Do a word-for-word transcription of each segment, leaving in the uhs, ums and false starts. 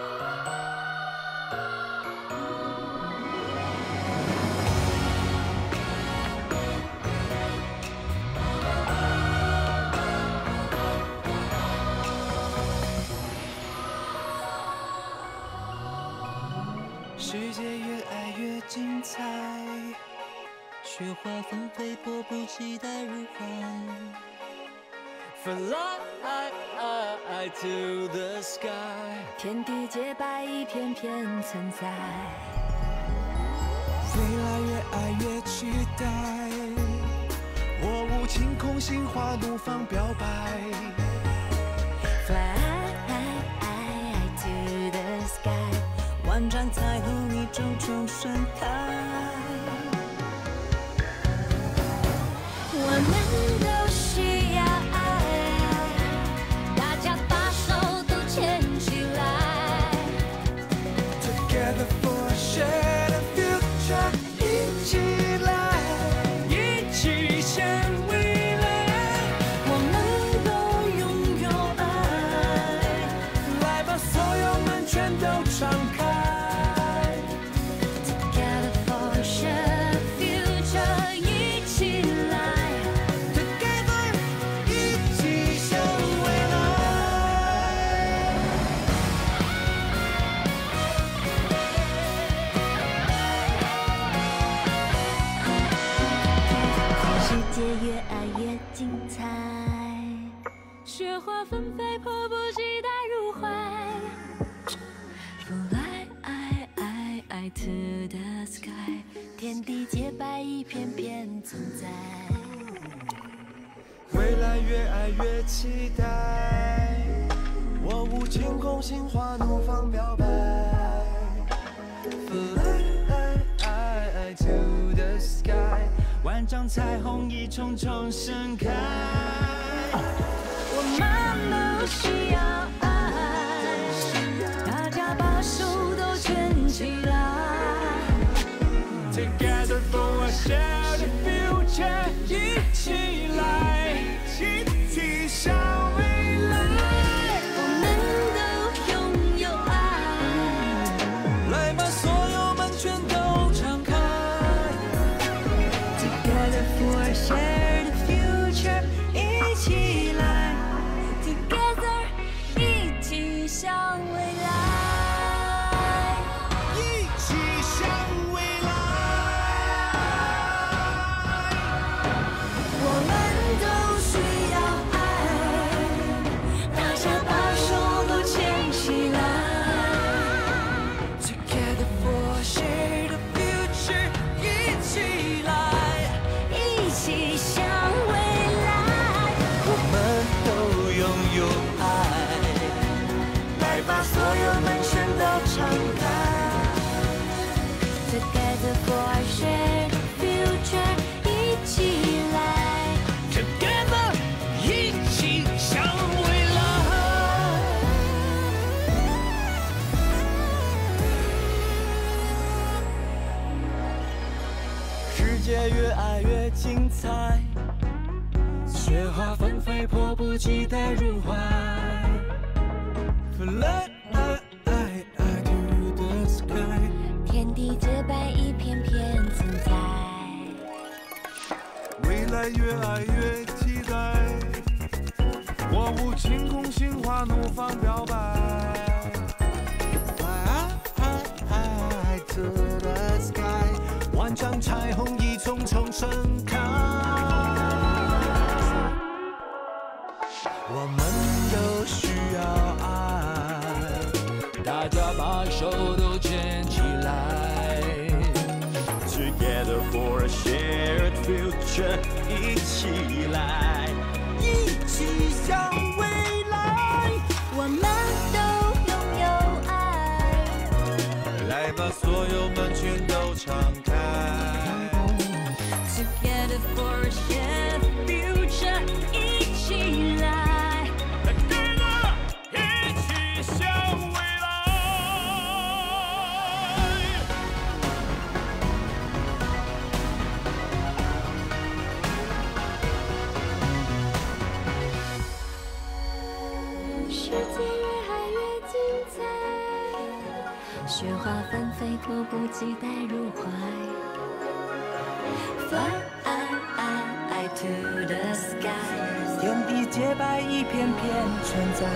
世界越爱越精彩，雪花纷飞，迫不及待入怀。Fly to the sky， 天地洁白，一片片存在。 未来越爱越期待，我无情空心花怒放表白。 Fly to the sky， 万丈彩虹一重重盛开。我们都需要爱，大家把手都牵起来。 Together for a shared future， 一起来，一起向未来。 我们都拥有爱， 来把所有门全都敞开。 Together for a shared future， 一起来。 Together， 一起向未来。 世界越爱越精彩，雪花纷飞，迫不及待入怀。Fly to the sky， 天地洁白，一片片存在。 未来越爱越期待，我无情空心花怒放表白。Fly to the sky， 万丈彩虹一重重盛开。 我们都需要爱，大家把手都牵起来。 Together for a shared future， 一起来，一起向未来。 我们都拥有爱， 来把所有门全都敞开。 Together for a shared future， 一起来 Together， 一起向未来， 一起向未来。 我们都需要爱，大家把手都牵起来。 Together for a shared future， 一起来， 一起向未来。 我们都拥有爱，来把所有门全都敞开。 Together for a shared future， 一起来。 Together， 一起向未来。世界越爱越精彩，雪花纷飞，迫不及待入怀。Fly to the sky， 天地洁白，一片片存在。 未来越爱越期待，我无情空心花怒放表白。Fly to the sky， 万丈彩虹一重重盛开。我们都需要爱，大家把手都牵起来。Together for a shared future， 一起来，一起向未来。 我们都拥有爱， 来把所有门全都敞开。 Together for a shared future， 一起来。 Together， 一起向未来。 世界越爱越精彩， 雪花纷飞，迫不及待入怀。Fly to the sky， 天地洁白一片片存在，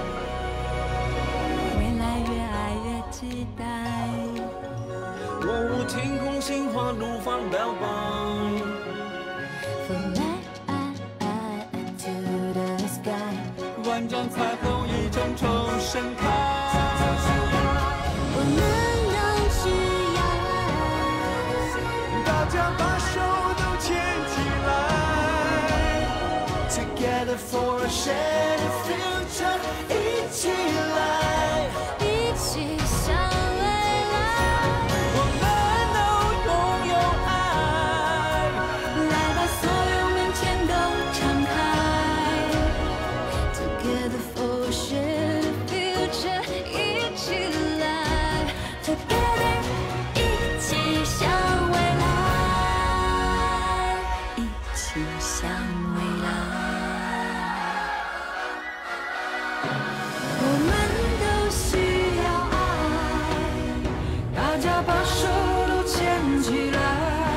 未来越爱越期待。 我无天空心花怒放表白。 Fly to the sky， 万丈彩虹一重重盛开。 我们都需要爱， 大家把手都牵起来 ，Together for a shared future， 一起来， 一起向未来。 我们都拥有爱， 来吧，所有门全都敞开。Together for a shared future， 一起来。Together， 一起向未来，一起向未来。我们都需要爱， 大家把手都牵起来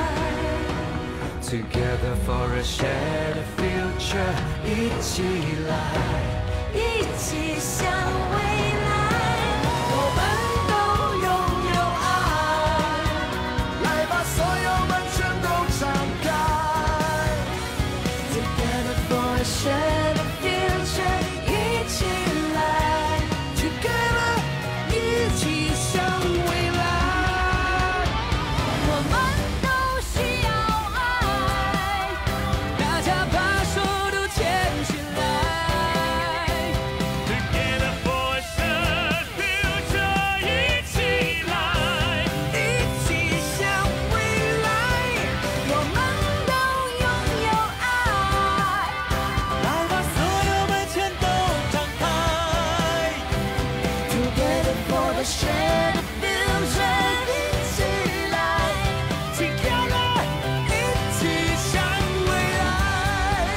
，Together for a shared future， 一起来。 一起向未来。 我们都拥有爱，来把所有门全都敞开。Together for a shared future， 一起来。Together， 一起向未来。 我们都需要爱， 大家把手都牵起来。Together for a shared future， 一起来，一起向未来。 我们都拥有爱， 来把所有门全都敞开 ，Together for the shared future， 一起来 ，Together， 一起向未来。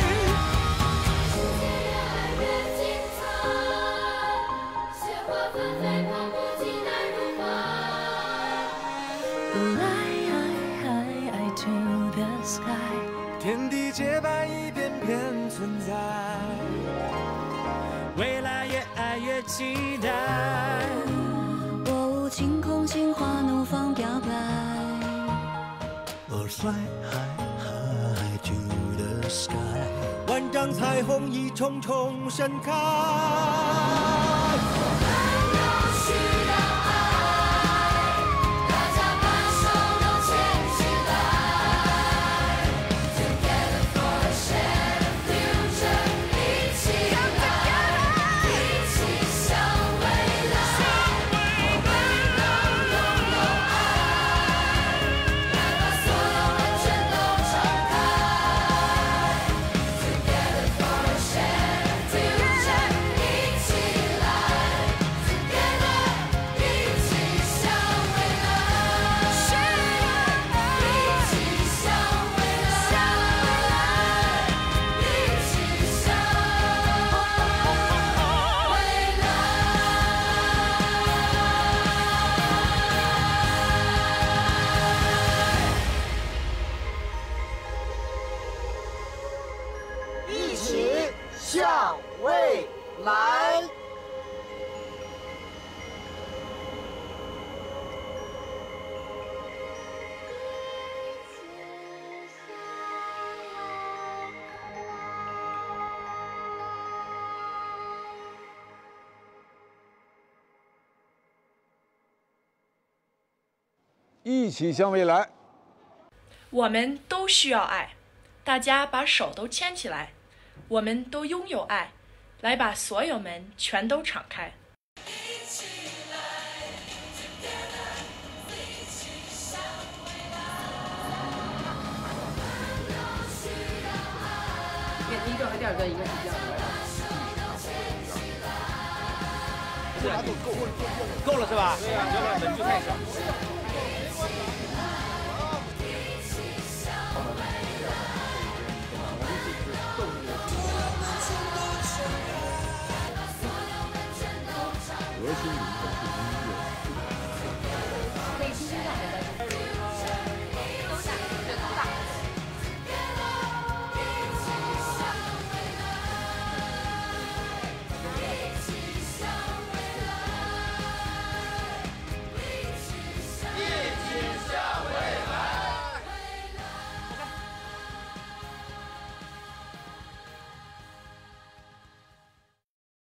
越精彩，雪花纷飞，迫不及待入怀。Fly to the sky， 天地洁白一片片存在，未来越爱越期待。 我无晴空心花怒放表白。 Or fly high high to the sky， 万丈彩虹一重重盛开。 需要爱，大家把手都牵起来。Together for a shared future， 一起来，一起向未来。我们都拥有爱，来把所有门全都敞开。Together for a shared future， 一起来。Together， 一起向未来。一起向未来，一起向未来。 一起向未来。 一起向未来。 我们都需要爱，大家把手都牵起来。我们都拥有爱，来把所有门全都敞开。 第一个和第二个应该是这样的。 够了是吧？对呀，要不然门就太小。 核心理念。